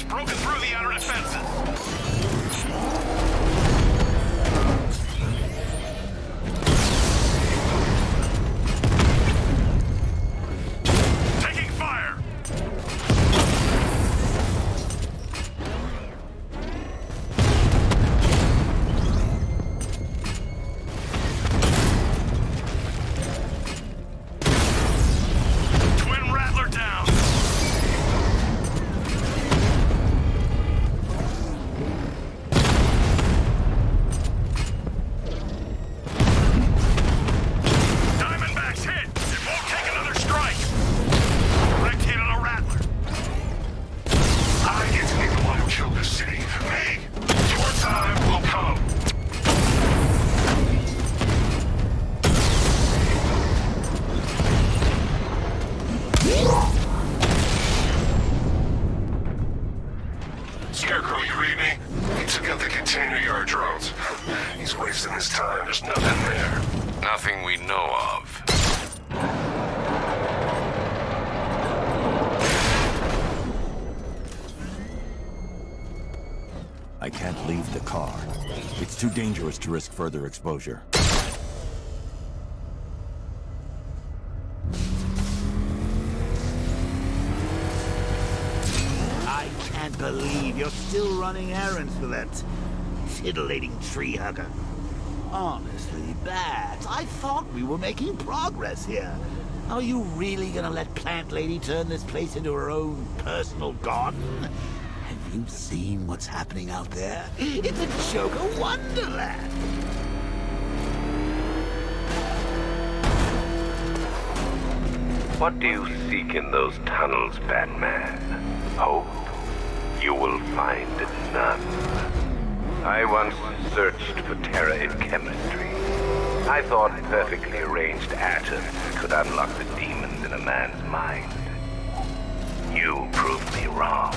broken through the outer defenses. Scarecrow, you read me? He took out the container yard drones. He's wasting his time. There's nothing there. Nothing we know of. I can't leave the car. It's too dangerous to risk further exposure. I can't believe you're still running errands for that titillating tree hugger. Honestly, Bats, I thought we were making progress here. Are you really gonna let Plant Lady turn this place into her own personal garden? Have you seen what's happening out there? It's a Joker wonderland! What do you seek in those tunnels, Batman? Hope? You will find none. I once searched for terror in chemistry. I thought perfectly arranged atoms could unlock the demons in a man's mind. You proved me wrong.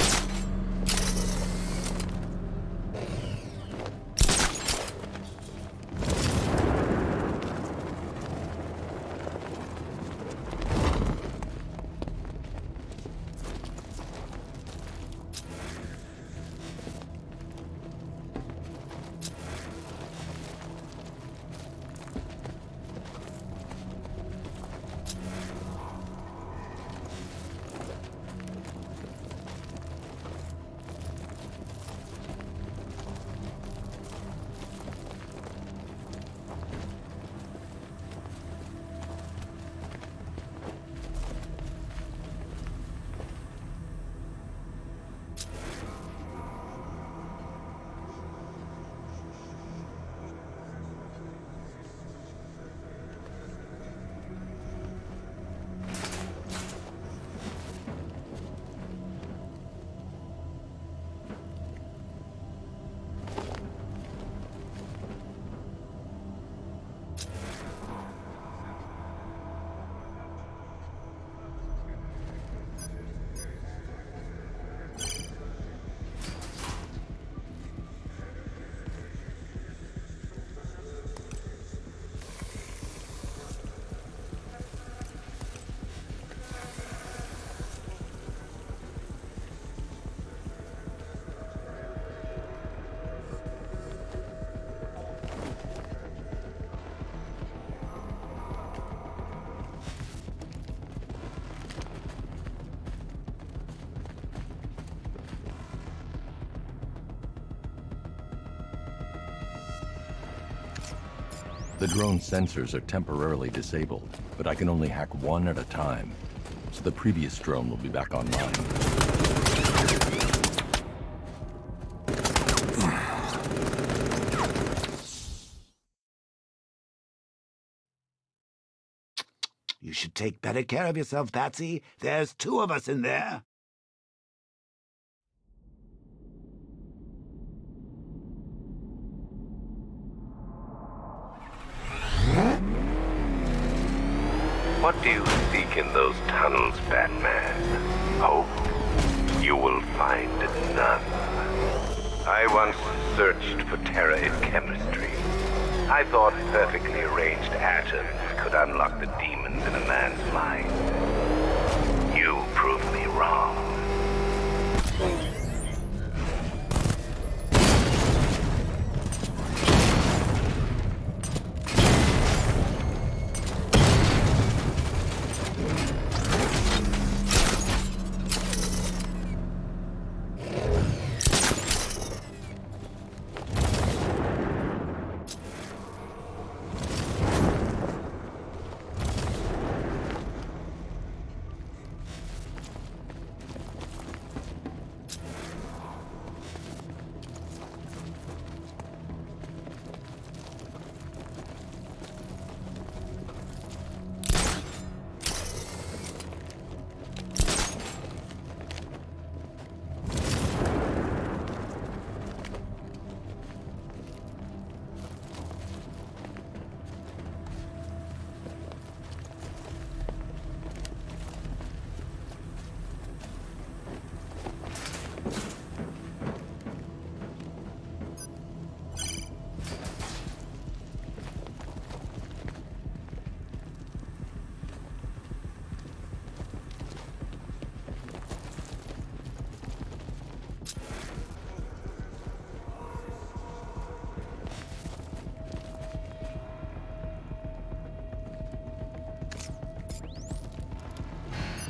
The drone sensors are temporarily disabled, but I can only hack one at a time, so the previous drone will be back online. You should take better care of yourself, Patsy. There's two of us in there. What do you seek in those tunnels, Batman? Hope? You will find none. I once searched for terror in chemistry. I thought perfectly arranged atoms could unlock the demons in a man's mind. You proved me wrong.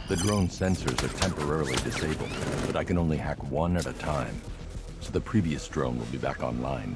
The drone sensors are temporarily disabled, but I can only hack one at a time. So the previous drone will be back online.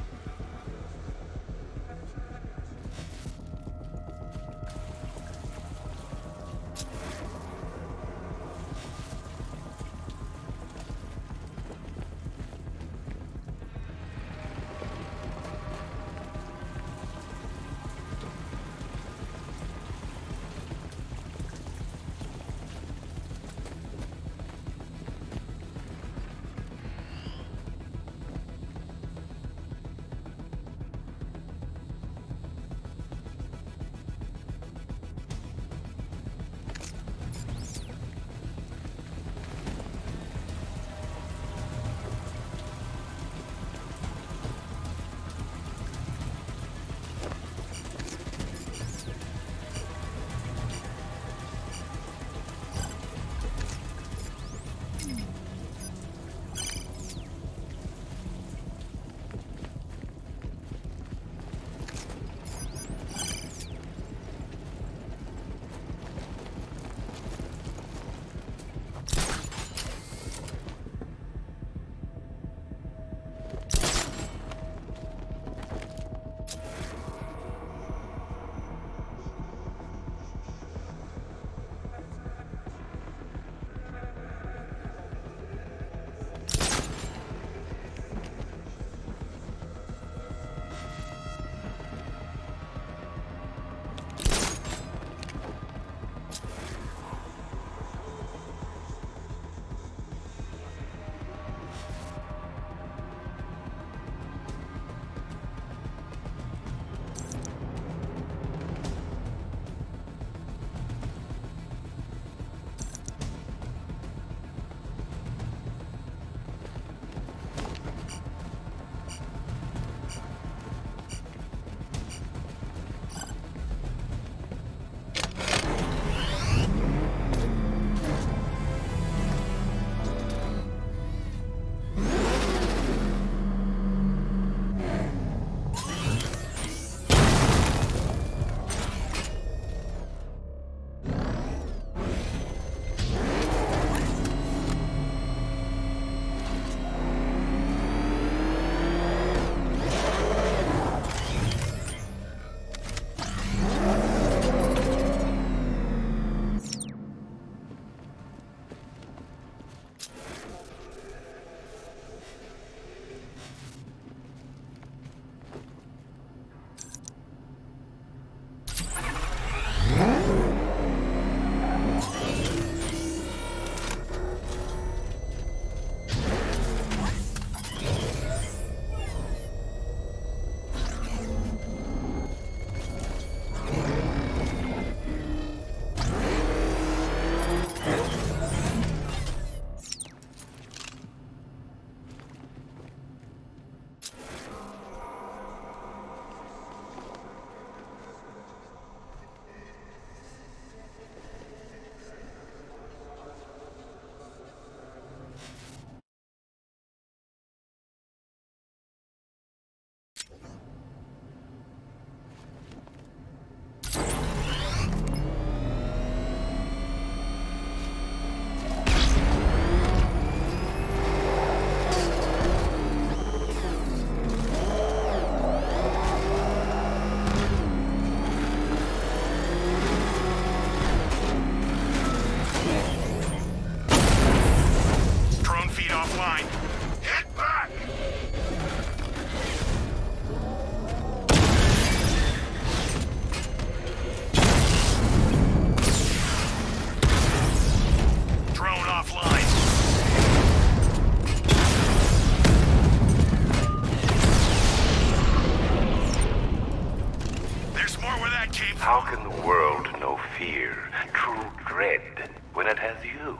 How can the world know fear, true dread, when it has you?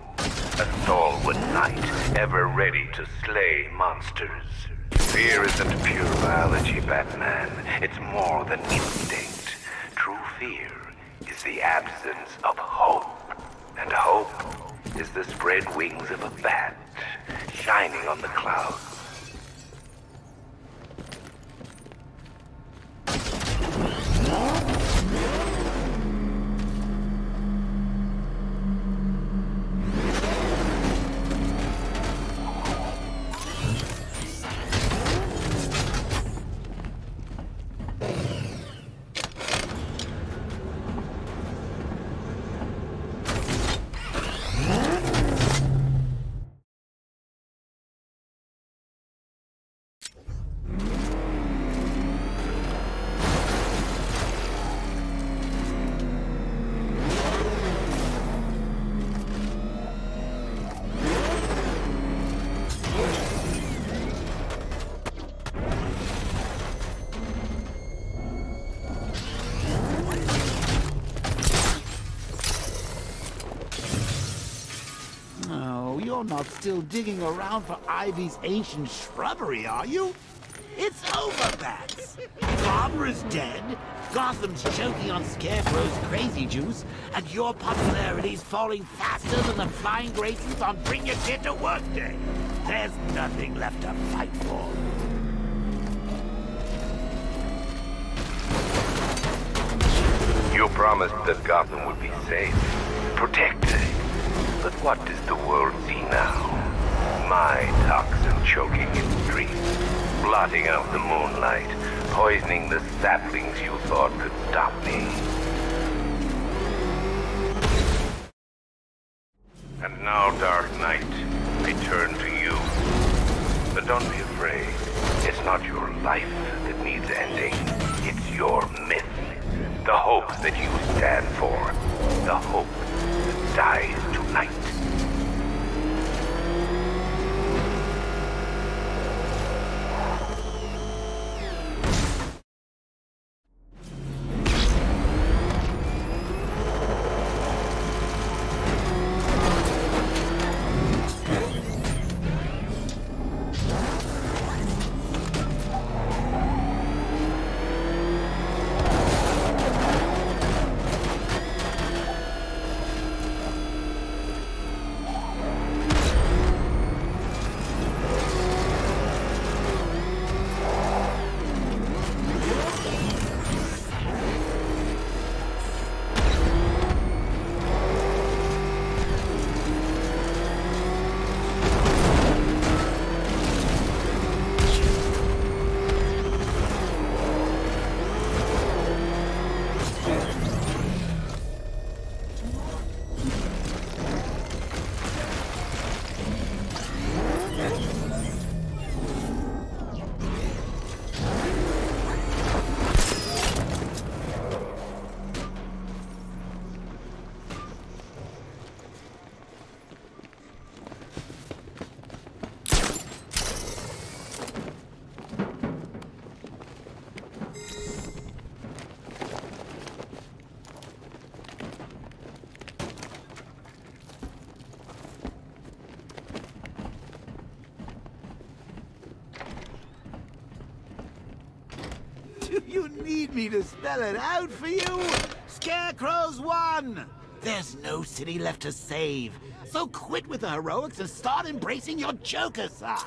A stalwart knight, ever ready to slay monsters. Fear isn't pure biology, Batman. It's more than instinct. True fear is the absence of hope. And hope is the spread wings of a bat, shining on the clouds. You're not still digging around for Ivy's ancient shrubbery, are you? It's over, Bats. Barbara is dead, Gotham's choking on Scarecrow's crazy juice, and your popularity's falling faster than the flying graces on Bring Your Kid to Work Day. There's nothing left to fight for. You promised that Gotham would be safe, protected. But what does the world see now? My toxin choking its streets, blotting out the moonlight, poisoning the saplings you thought could stop me. And now, Dark Knight, I turn to you. But don't be afraid. It's not your life that needs ending. It's your myth. The hope that you stand for. The hope that dies tonight. Do you need me to spell it out for you? Scarecrow's won! There's no city left to save. So quit with the heroics and start embracing your Joker side.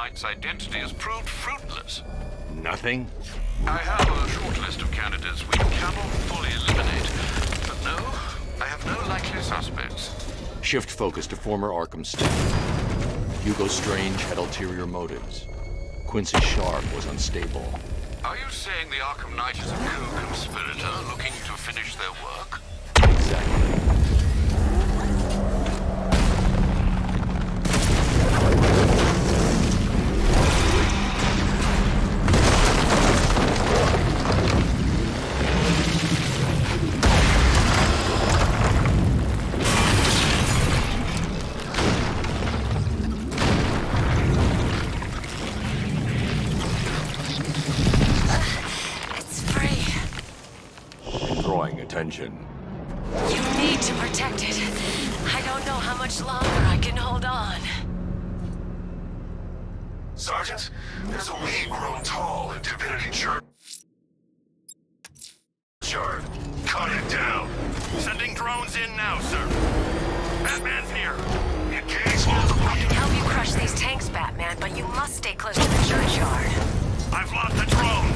Knight's identity has proved fruitless. Nothing? I have a short list of candidates we cannot fully eliminate. But no, I have no likely suspects. Shift focus to former Arkham staff. Hugo Strange had ulterior motives. Quincy Sharp was unstable. Are you saying the Arkham Knight is a co-conspirator looking to finish their work? Exactly. Attention. You need to protect it. I don't know how much longer I can hold on. Sergeant, there's a weed grown tall in Divinity Church. Cut it down. Sending drones in now, sir. Batman's here. Engage multiple. I can help you crush these tanks, Batman, but you must stay close to the churchyard. I've lost the drone.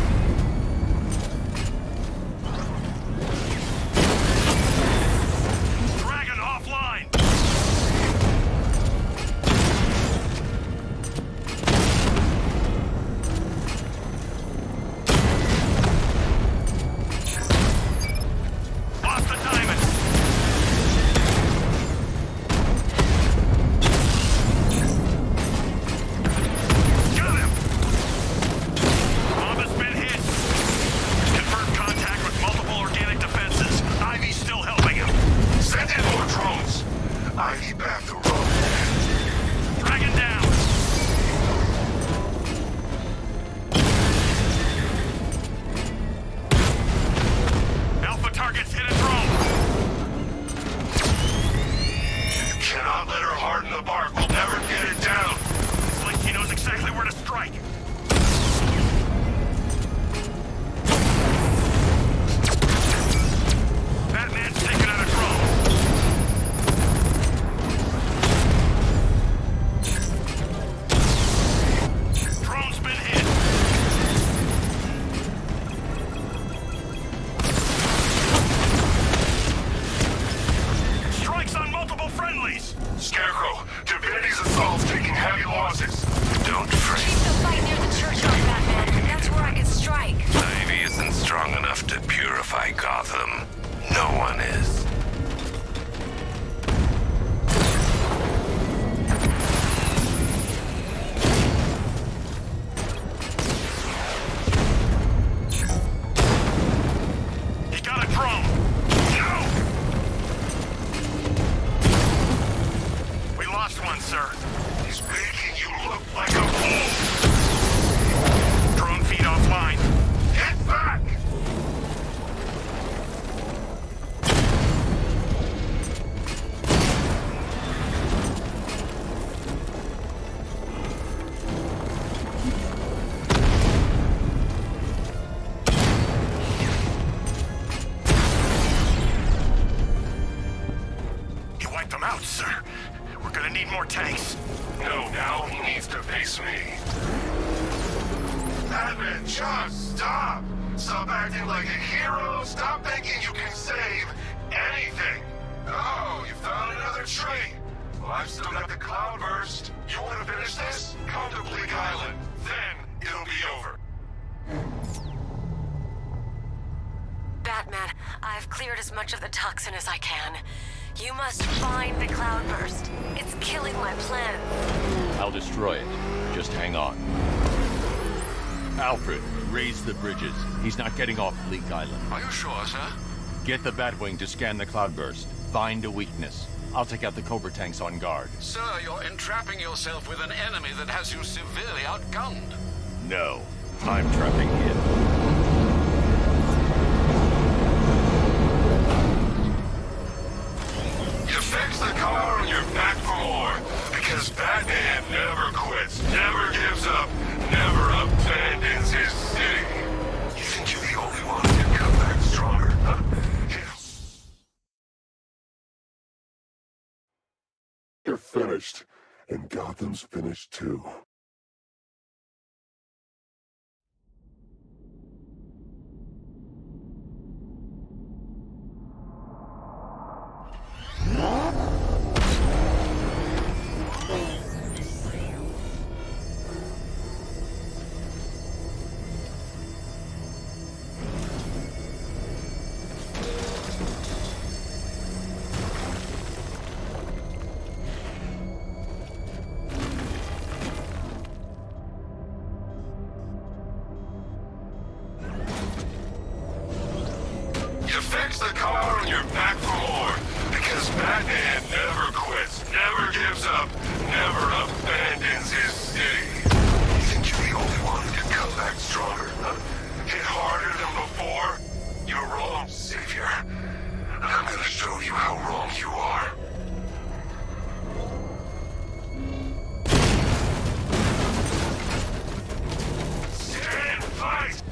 Scarecrow, Divinity's assault's taking heavy losses. Don't fret. Keep the fight near the churchyard, Batman. That's where I can strike. Ivy isn't strong enough to purify Gotham. No one is. He got a drone! No! We lost one, sir. He's making you look like a fool! Drone feed offline. Get back! You wiped them out, sir. We're gonna need more tanks. No, now he needs to face me. Batman, just stop! Stop acting like a hero. Stop thinking you can save anything. Oh, you found another tree. Well, I've still got the cloudburst. You want to finish this? Come to Bleak Island. Then it'll be over. Batman, I've cleared as much of the toxin as I can. You must find the cloudburst. It's killing my plans. I'll destroy it. Just hang on. Alfred, raise the bridges. He's not getting off Bleak Island. Are you sure, sir? Get the Batwing to scan the cloudburst. Find a weakness. I'll take out the Cobra tanks on guard. Sir, you're entrapping yourself with an enemy that has you severely outgunned. No, I'm trapping him. You fix the car and you're back for more. Because Batman never quits, never gives up, never abandons his city. You think you're the only one who can come back stronger, huh? Yeah. You're finished, and Gotham's finished too. fix the car and you're back for more. Because Batman never quits, never gives up, never abandons his city. You think you're the only one who can come back stronger, huh? Hit harder than before? You're wrong, Savior. And I'm gonna show you how wrong you are. Stand, fight!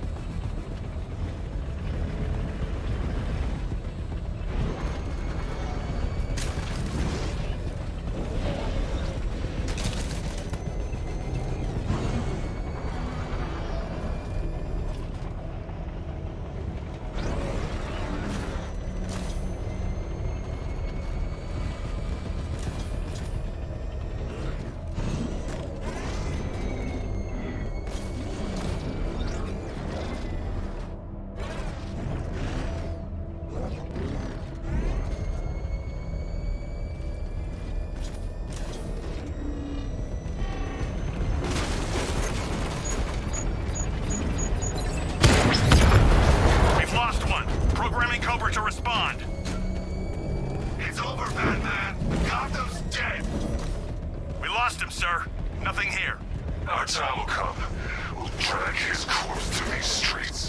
To respond. It's over, Batman. Gotham's dead. We lost him, sir. Nothing here. Our time will come. We'll drag his corpse through these streets.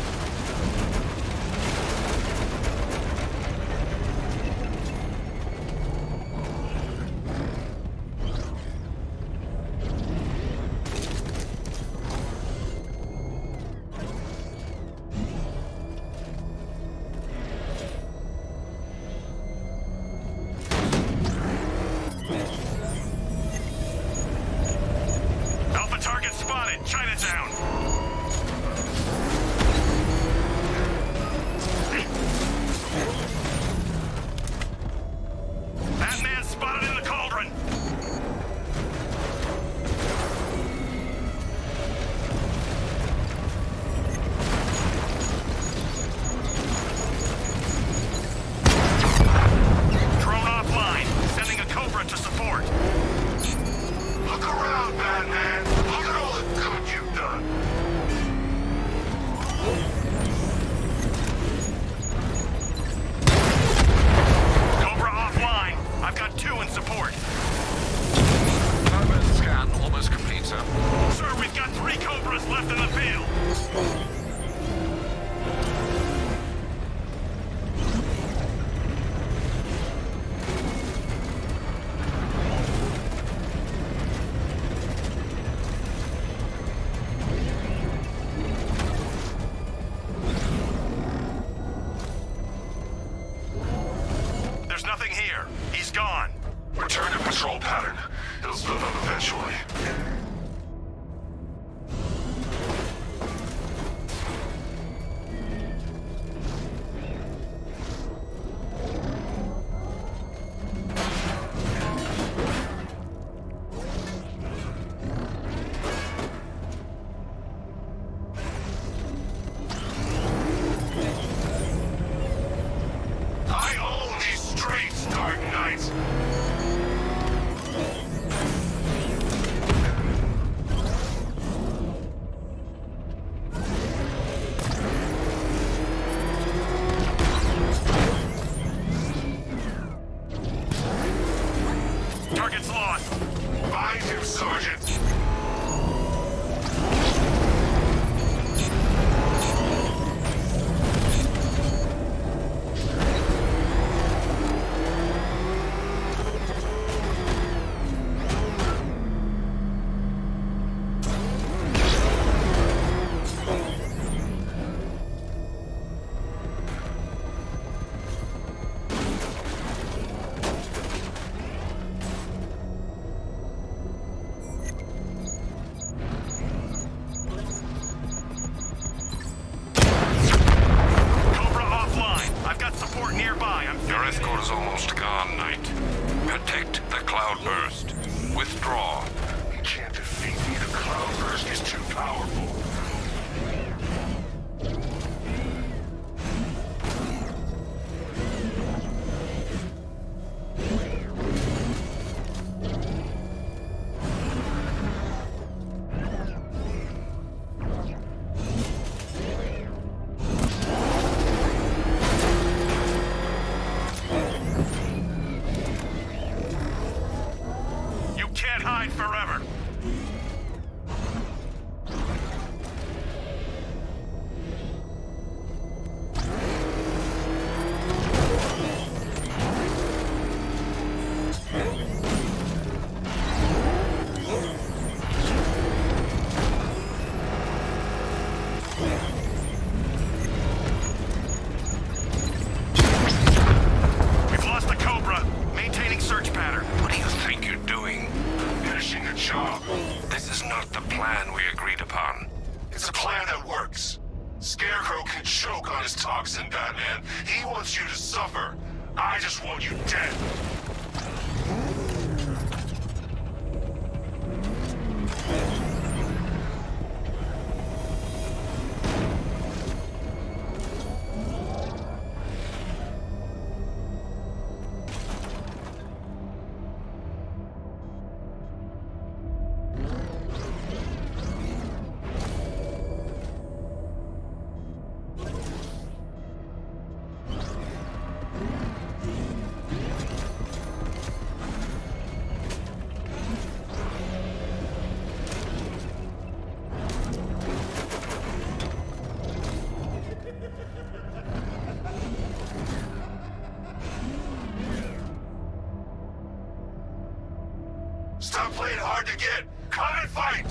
Chinatown! Batman spotted in the cauldron! Drone offline, sending a Cobra to support. Look around, Batman! Look at all the good you've done! Cobra offline. I've got 2 in support. Cobra scan almost complete, sir. Sir, we've got 3 Cobras left in the field. There's nothing here. He's gone. Return to patrol pattern. It'll split up eventually. I own these streets, Dark Knight! Target's lost. Find him, Sergeant! Cobra offline. I've got support nearby. Your escort is almost gone, Knight. Protect the cloudburst. Withdraw. You can't defeat me. The Cloudburst is too powerful. We've lost the Cobra. Maintaining search pattern. What do you think you're doing? Finishing the job. This is not the plan we agreed upon. It's a plan that works. Scarecrow can choke on his toxin, Batman. He wants you to suffer. I just want you dead. Stop playing hard to get. Come and fight!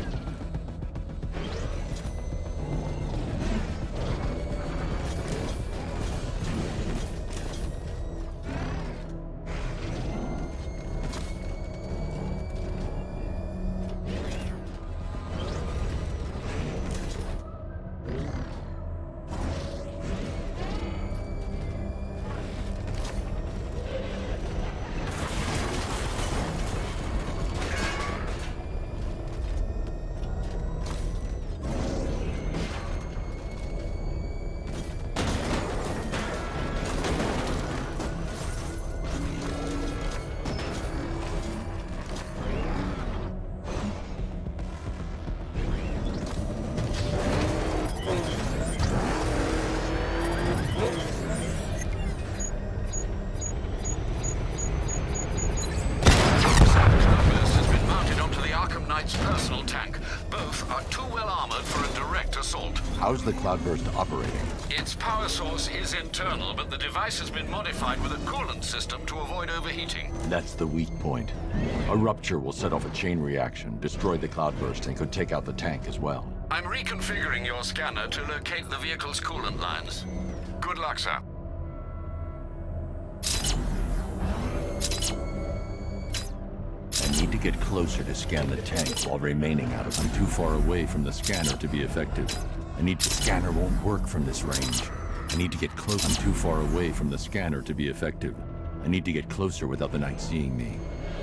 Personal tank. Both are too well armored for a direct assault. How's the cloudburst operating? Its power source is internal, but the device has been modified with a coolant system to avoid overheating. That's the weak point. A rupture will set off a chain reaction, destroy the cloudburst, and could take out the tank as well. I'm reconfiguring your scanner to locate the vehicle's coolant lines. Good luck, sir. I need to get closer to scan the tank while remaining out of. I'm too far away from the scanner to be effective. Scanner won't work from this range. I need to get close. I'm too far away from the scanner to be effective. I need to get closer without the Knight seeing me.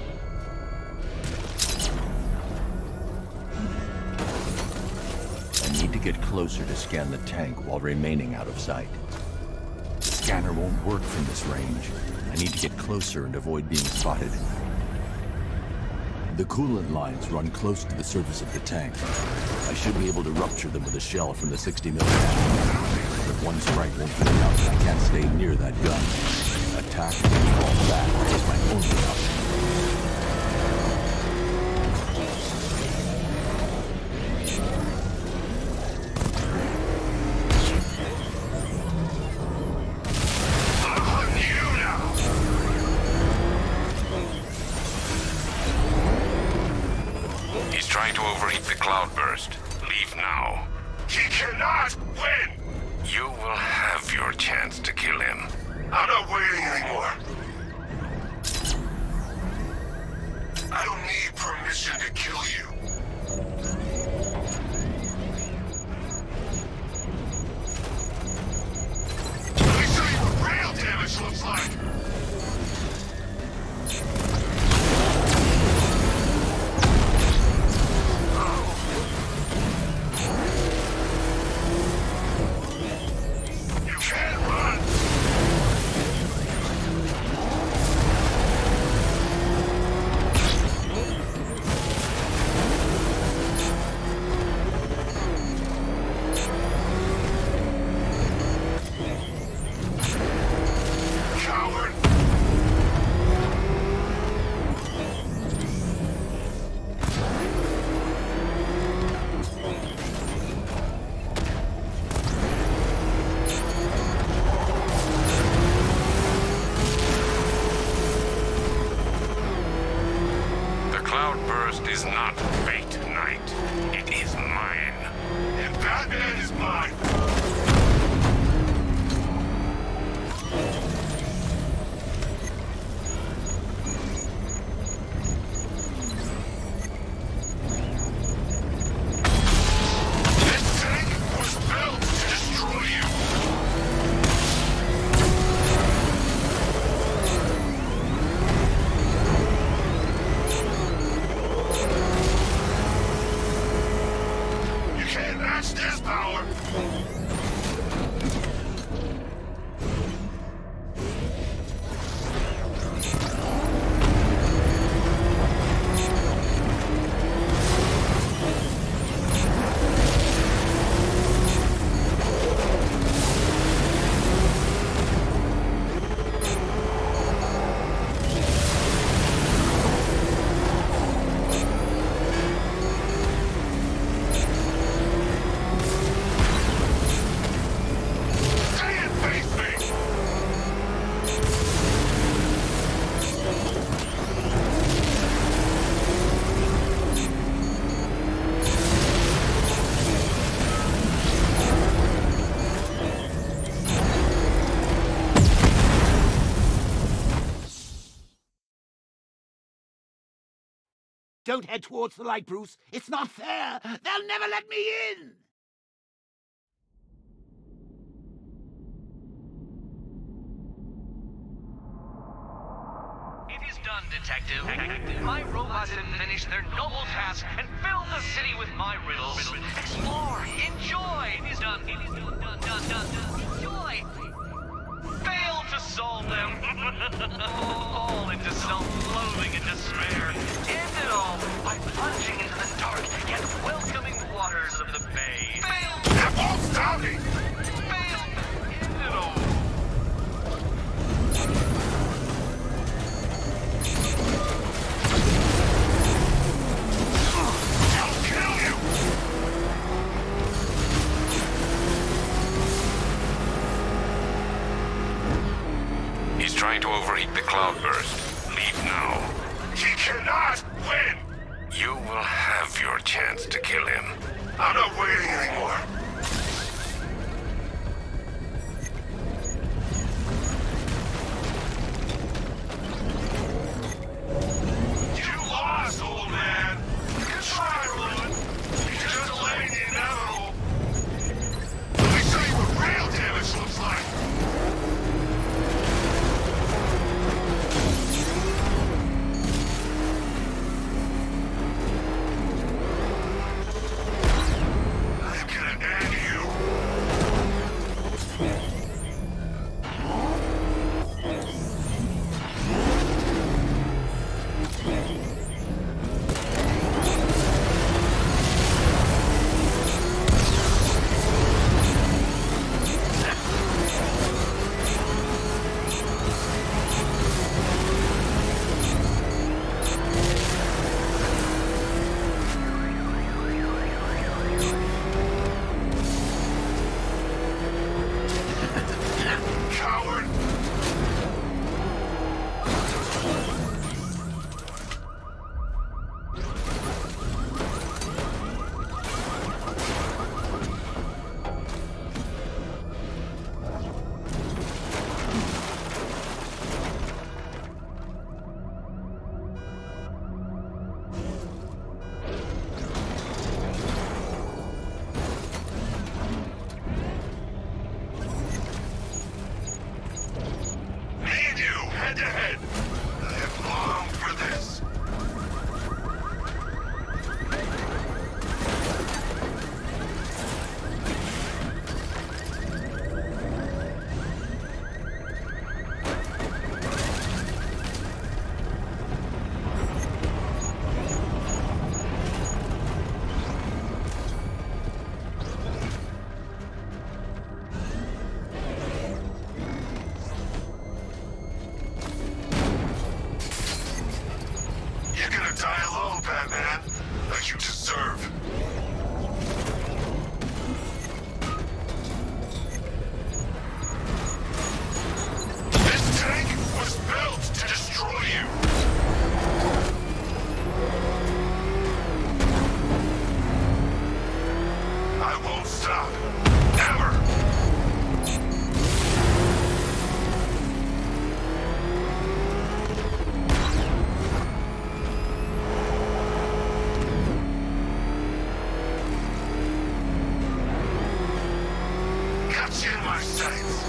I need to get closer to scan the tank while remaining out of sight. The scanner won't work from this range. I need to get closer and avoid being spotted. The coolant lines run close to the surface of the tank. I should be able to rupture them with a shell from the 60 millimeter. But one strike won't be enough. I can't stay near that gun. Attack and fall back is my only option. Trying to overheat the cloudburst. Leave now. He cannot win! You will have your chance to kill him. I'm not waiting anymore. I don't need permission to kill you. Let me show you what real damage looks like. Coward! Batman is mine! This tank was built to destroy you! You can't match this power! Stay and face me! Don't head towards the light, Bruce. It's not fair. They'll never let me in. It is done, Detective. My robots have finished their noble task and filled the city with my riddles. Explore, enjoy. It is done. It is done. Enjoy. Fail to solve them. Fall into self-loathing and despair. End it all by plunging into the dark yet welcoming waters of the bay. Fail. That won't stop me! Fail. End it all. I'll kill you! He's trying to overheat the cloudburst. Leave now. He cannot win! You will have your chance to kill him. I'm not waiting anymore. You lost, old man. You can try, Roland. You're just delaying the inevitable. Let me show you what real damage looks like. I am Got you in my sights.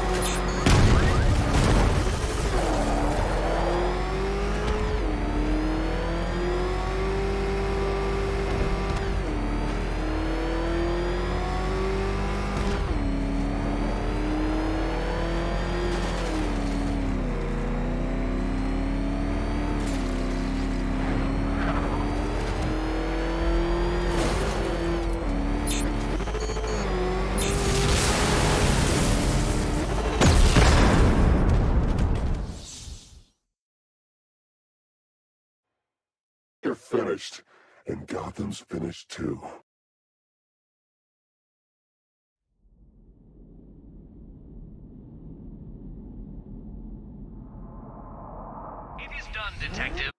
You're finished, and Gotham's finished too. It is done, Detective.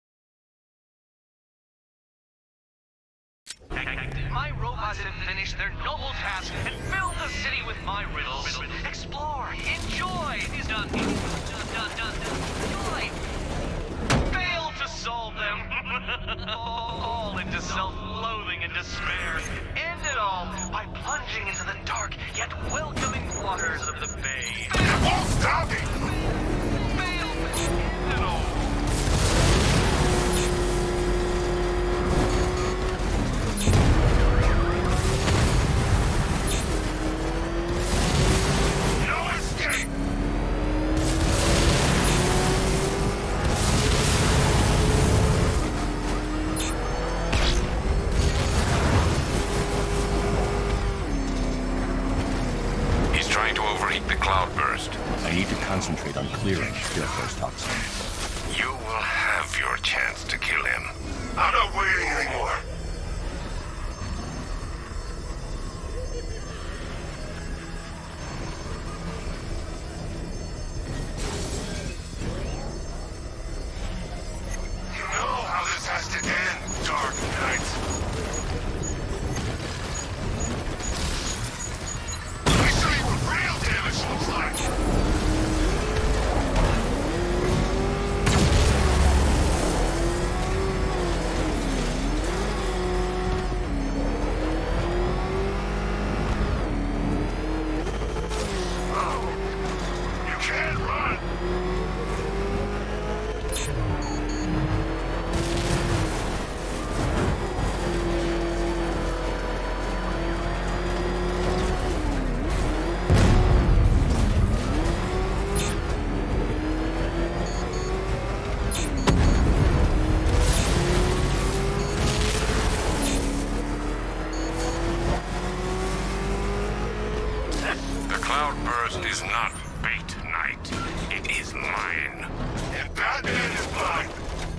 My robots have finished their noble task and filled the city with my riddles. Explore, enjoy. It is done. Done. Enjoy. Fail to solve them. All into self-loathing and despair. End it all by plunging into the dark yet welcoming waters of the bay. It won't stop me! Fail to end it all. No escape! He's trying to overheat the cloudburst. I need to concentrate on clearing Scarecrow's toxins. You will have your chance to kill him. I'm not waiting anymore. You know how this has to end, Dark Knight. Let me show you what real damage looks like. You can't run! The cloudburst is not bait, Knight. It is mine. And Batman is mine!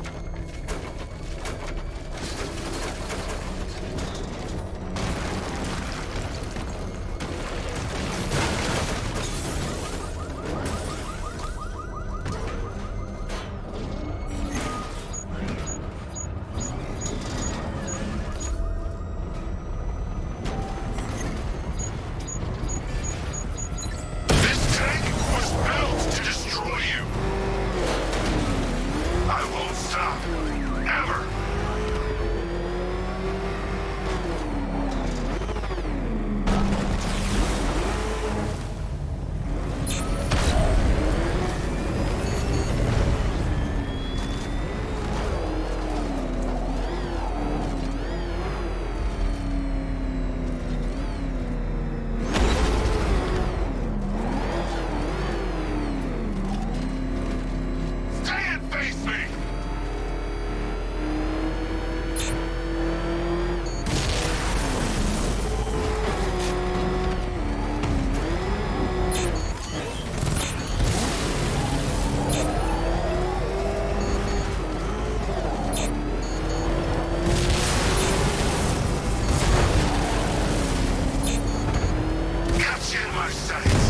This tank was built to destroy you! I won't stop. Ever! Stay and face me! Got you in my sights!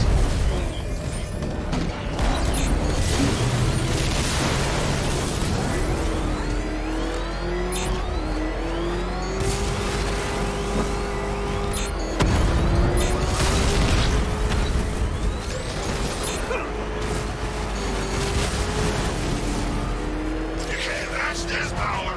You can't match this power!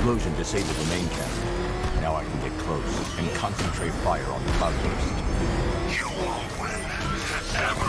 explosion disabled the main cannon. Now I can get close and concentrate fire on the cloudburst. You won't win. Ever.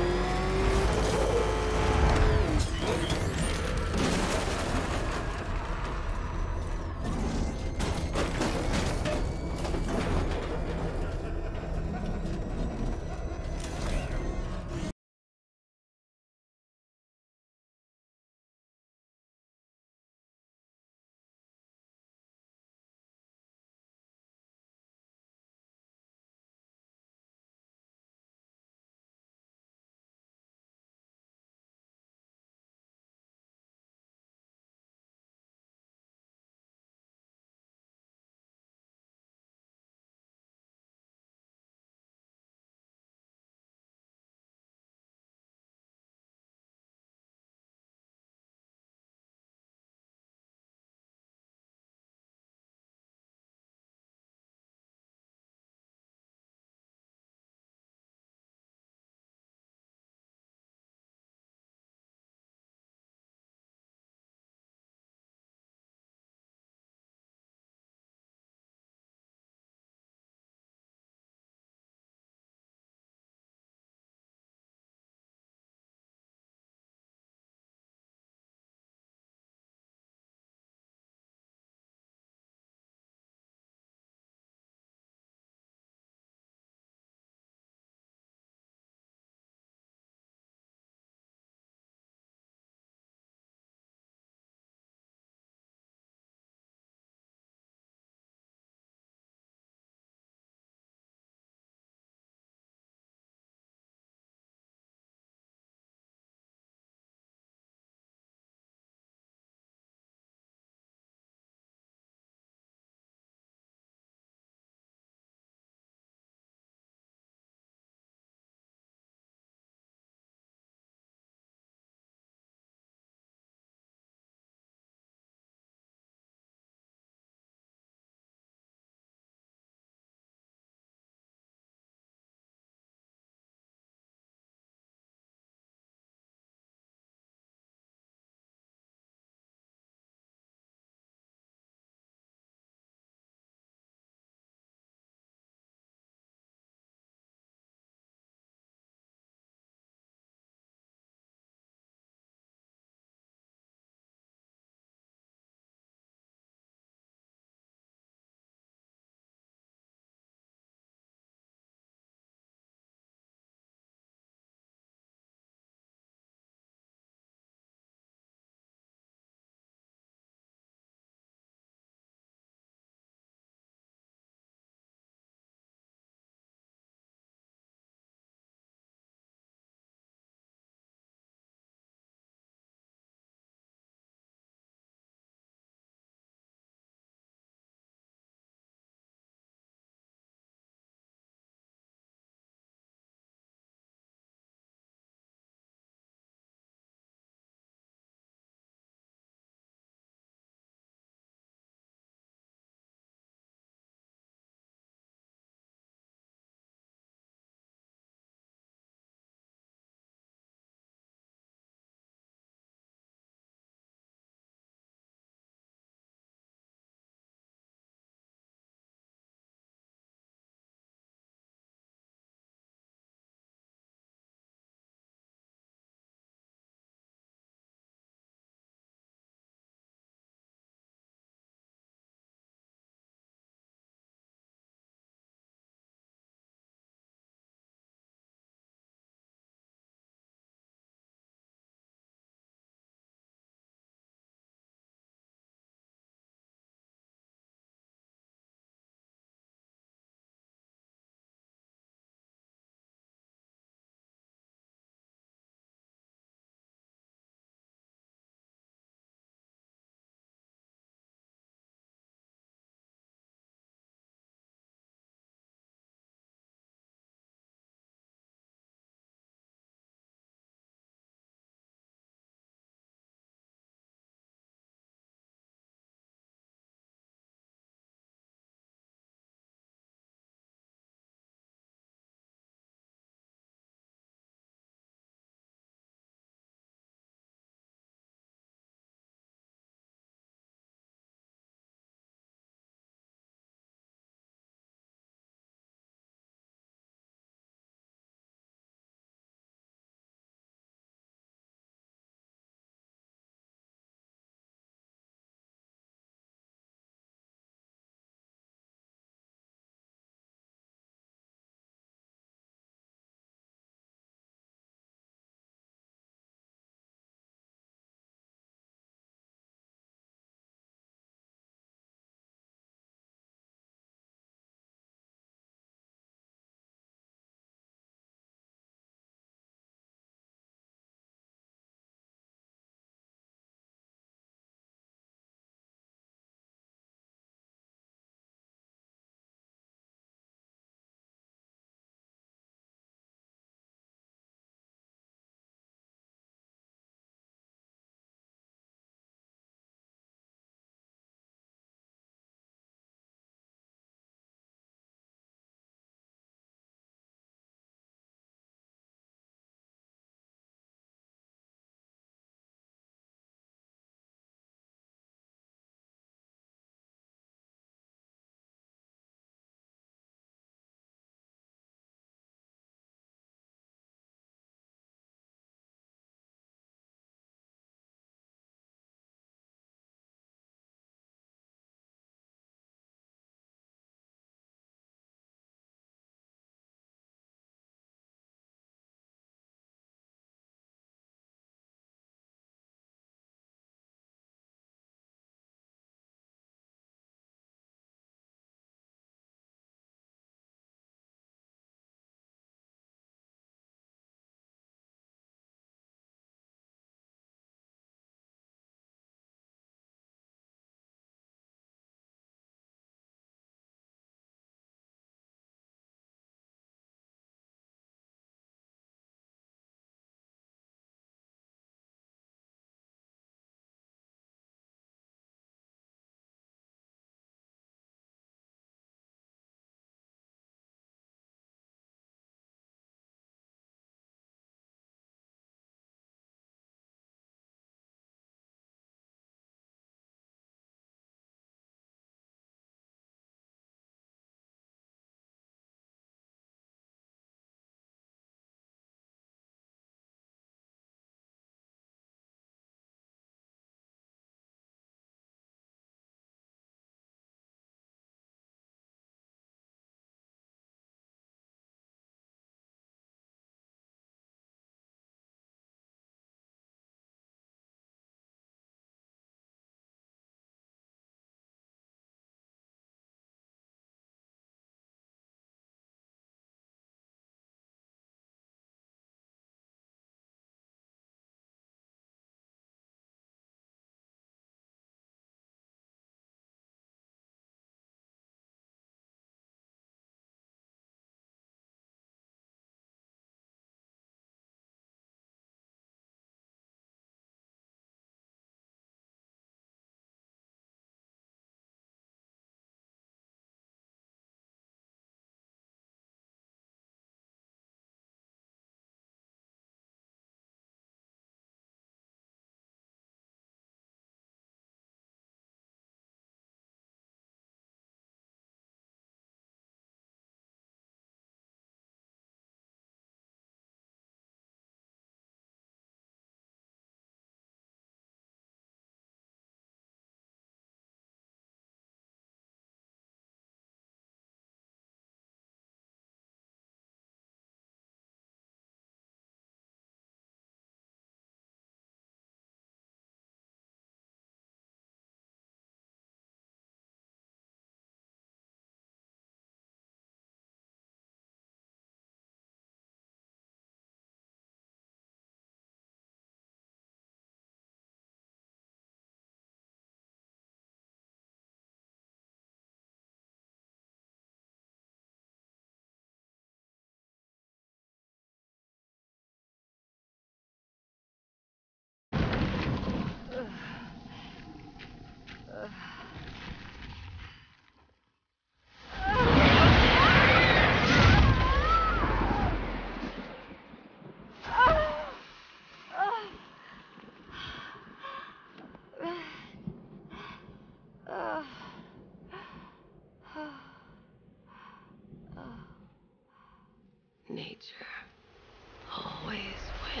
nature always wins.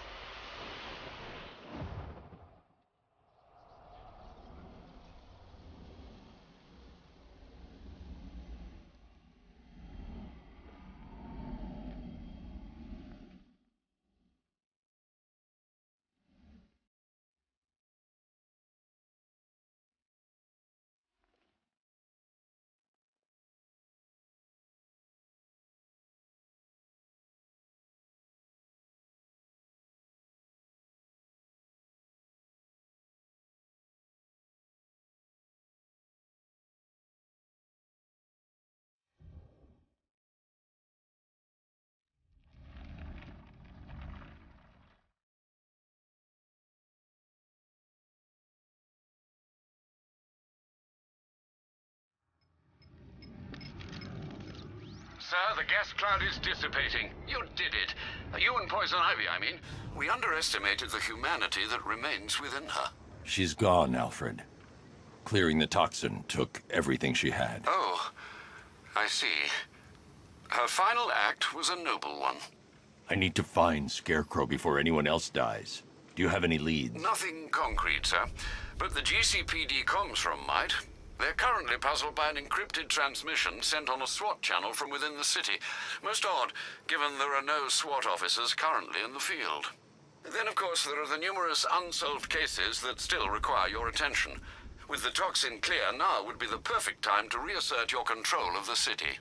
Sir, the gas cloud is dissipating. You did it. You and Poison Ivy, I mean. We underestimated the humanity that remains within her. She's gone, Alfred. Clearing the toxin took everything she had. Oh, I see. Her final act was a noble one. I need to find Scarecrow before anyone else dies. Do you have any leads? Nothing concrete, sir. But the GCPD comms room might. They're currently puzzled by an encrypted transmission sent on a SWAT channel from within the city. Most odd, given there are no SWAT officers currently in the field. Then, of course, there are the numerous unsolved cases that still require your attention. With the toxin clear, now would be the perfect time to reassert your control of the city.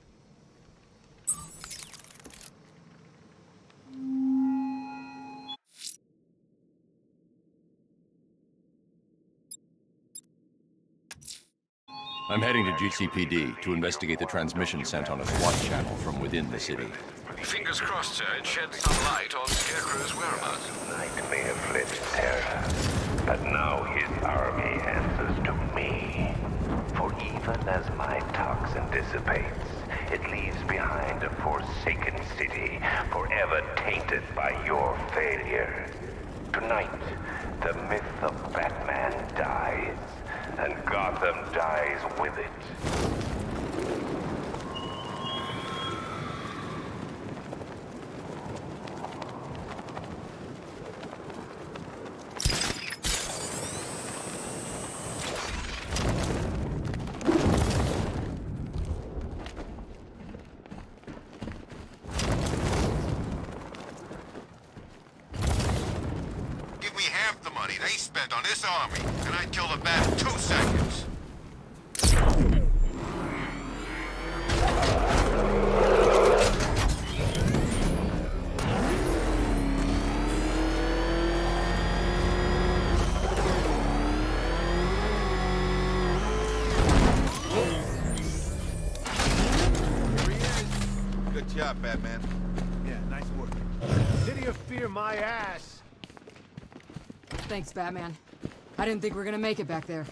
I'm heading to GCPD to investigate the transmission sent on a SWAT channel from within the city. Fingers crossed, sir, it sheds some light on Scarecrow's whereabouts. Knight may have fled Terra, but now his army answers to me. For even as my toxin dissipates, it leaves behind a forsaken city, forever tainted by your failure. Tonight, the myth of Batman dies, and Gotham dies with it. Give me half the money they spent on this army, and I'd kill the bat in 2 seconds. Good job, Batman. Yeah, nice work. City of Fear my ass. Thanks, Batman. I didn't think we were gonna make it back there.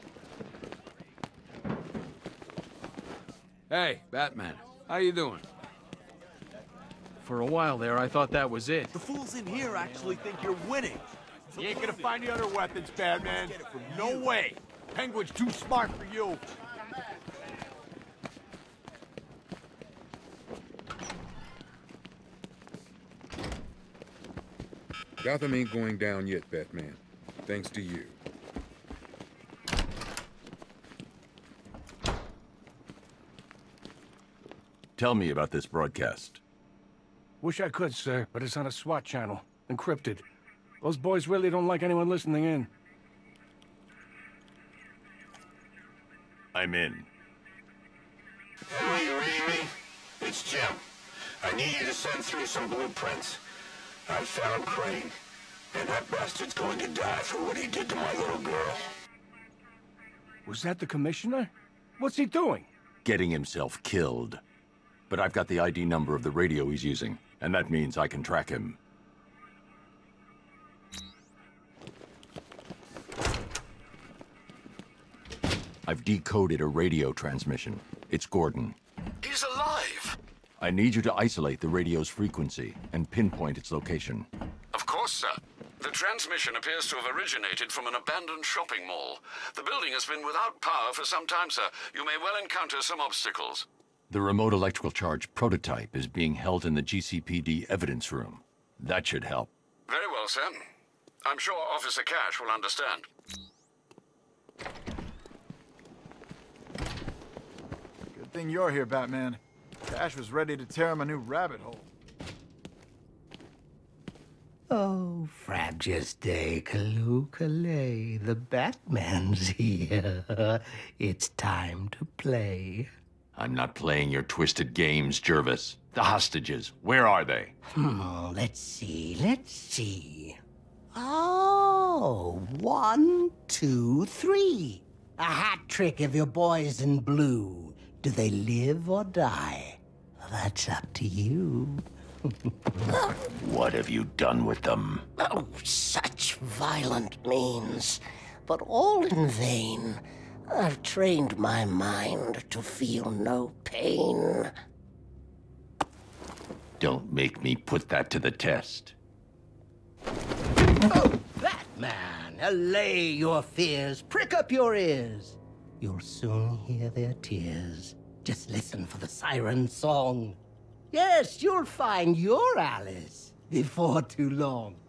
Hey, Batman. How you doing? For a while there, I thought that was it. The fools in here actually think you're winning. You ain't gonna find the other weapons, Batman. No way. Penguin's too smart for you. Gotham ain't going down yet, Batman. Thanks to you. Tell me about this broadcast. Wish I could, sir, but it's on a SWAT channel. Encrypted. Those boys really don't like anyone listening in. I'm in. It's Jim. I need you to send through some blueprints. I found Crane, and that bastard's going to die for what he did to my little girl. Was that the commissioner? What's he doing? Getting himself killed. But I've got the ID number of the radio he's using, and that means I can track him. I've decoded a radio transmission. It's Gordon. He's alive! I need you to isolate the radio's frequency and pinpoint its location. Of course, sir. The transmission appears to have originated from an abandoned shopping mall. The building has been without power for some time, sir. You may well encounter some obstacles. The remote electrical charge prototype is being held in the GCPD evidence room. That should help. Very well, sir. I'm sure Officer Cash will understand. Good thing you're here, Batman. Cash was ready to tear him a new rabbit hole. Oh, frabjous day, Kaloo-Kalay, the Batman's here. It's time to play. I'm not playing your twisted games, Jervis. The hostages, where are they? Let's see. Oh, 1, 2, 3. A hat trick of your boys in blue. Do they live or die? That's up to you. What have you done with them? Oh, such violent means, but all in vain. I've trained my mind to feel no pain. Don't make me put that to the test. Oh, Batman, allay your fears, prick up your ears. You'll soon hear their tears. Just listen for the siren song. Yes, you'll find your Alice before too long.